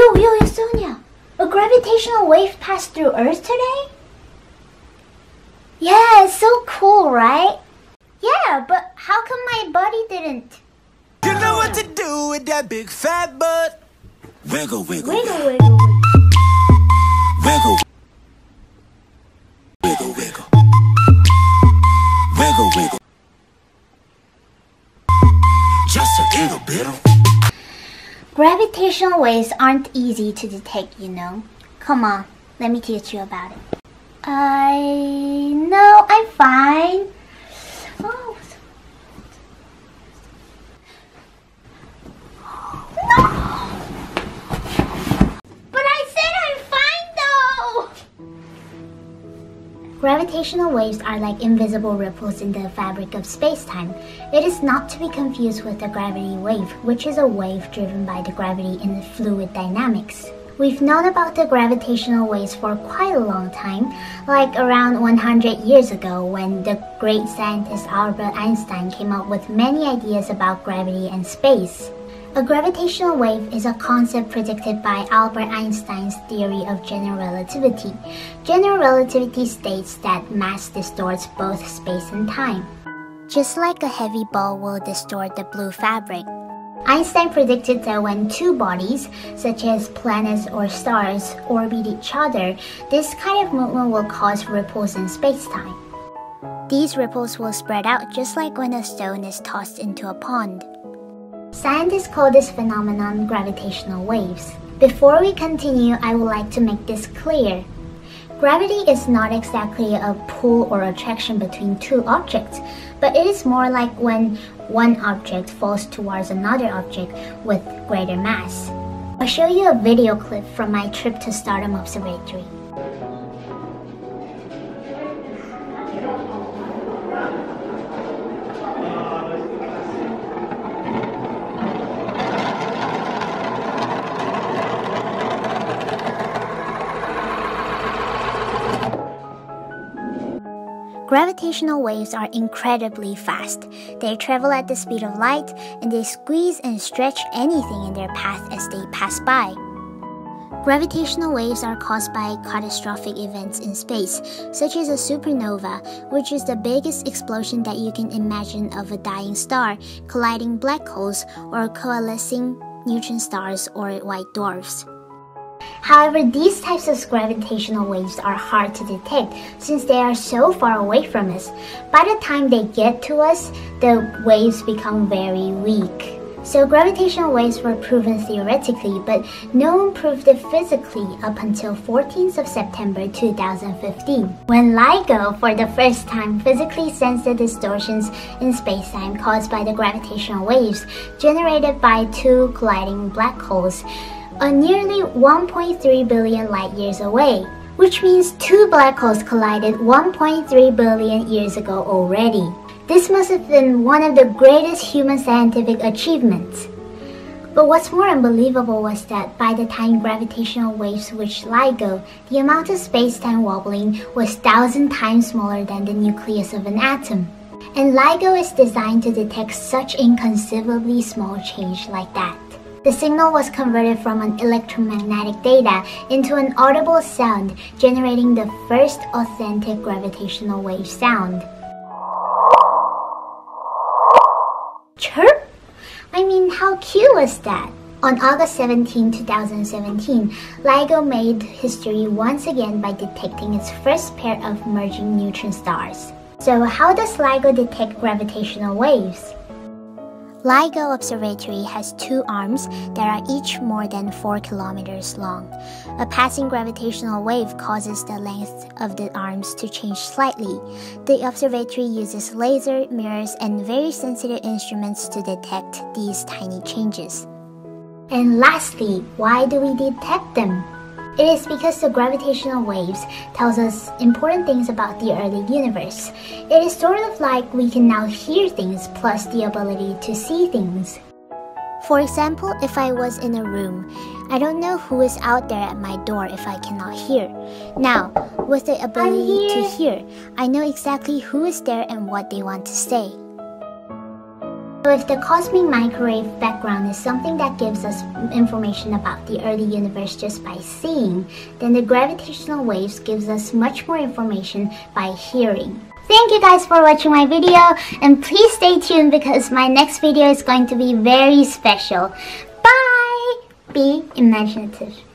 Yo, Sonia! A gravitational wave passed through Earth today? Yeah, it's so cool, right? Yeah, but how come my body didn't? You know what to do with that big fat butt. Wiggle, wiggle, Wiggle, wiggle, wiggle. wiggle, wiggle, wiggle, wiggle, wiggle. Just a little bit. Gravitational waves aren't easy to detect, you know. Come on, let me teach you about it. No, I'm fine. Oh. No! But I said I'm fine though! Gravitational waves are like invisible ripples in the fabric of space-time. It is not to be confused with a gravity wave, which is a wave driven by the gravity in fluid dynamics. We've known about the gravitational waves for quite a long time, like around 100 years ago when the great scientist Albert Einstein came up with many ideas about gravity and space. A gravitational wave is a concept predicted by Albert Einstein's theory of general relativity. General relativity states that mass distorts both space and time. Just like a heavy ball will distort the blue fabric. Einstein predicted that when two bodies, such as planets or stars, orbit each other, this kind of movement will cause ripples in space-time. These ripples will spread out just like when a stone is tossed into a pond. Scientists call this phenomenon gravitational waves. Before we continue, I would like to make this clear. Gravity is not exactly a pull or attraction between two objects, but it is more like when one object falls towards another object with greater mass. I'll show you a video clip from my trip to Stardom Observatory. Gravitational waves are incredibly fast. They travel at the speed of light, and they squeeze and stretch anything in their path as they pass by. Gravitational waves are caused by catastrophic events in space, such as a supernova, which is the biggest explosion that you can imagine of a dying star, colliding black holes, or coalescing neutron stars or white dwarfs. However, these types of gravitational waves are hard to detect since they are so far away from us. By the time they get to us, the waves become very weak. So gravitational waves were proven theoretically, but no one proved it physically up until 14th of September 2015, when LIGO for the first time physically sensed the distortions in spacetime caused by the gravitational waves generated by two colliding black holes, nearly 1.3 billion light years away, which means two black holes collided 1.3 billion years ago already. This must have been one of the greatest human scientific achievements. But what's more unbelievable was that by the time gravitational waves reached LIGO, the amount of space-time wobbling was 1,000 times smaller than the nucleus of an atom. And LIGO is designed to detect such inconceivably small change like that. The signal was converted from an electromagnetic data into an audible sound, generating the first authentic gravitational wave sound. Chirp? I mean, how cute was that? On August 17, 2017, LIGO made history once again by detecting its first pair of merging neutron stars. So how does LIGO detect gravitational waves? LIGO Observatory has two arms that are each more than 4 kilometers long. A passing gravitational wave causes the length of the arms to change slightly. The observatory uses laser, mirrors, and very sensitive instruments to detect these tiny changes. And lastly, why do we detect them? It is because the gravitational waves tells us important things about the early universe. It is sort of like we can now hear things plus the ability to see things. For example, if I was in a room, I don't know who is out there at my door if I cannot hear. Now, with the ability to hear, I know exactly who is there and what they want to say. So if the cosmic microwave background is something that gives us information about the early universe just by seeing, then the gravitational waves gives us much more information by hearing. Thank you guys for watching my video, and please stay tuned because my next video is going to be very special. Bye! Be imaginative.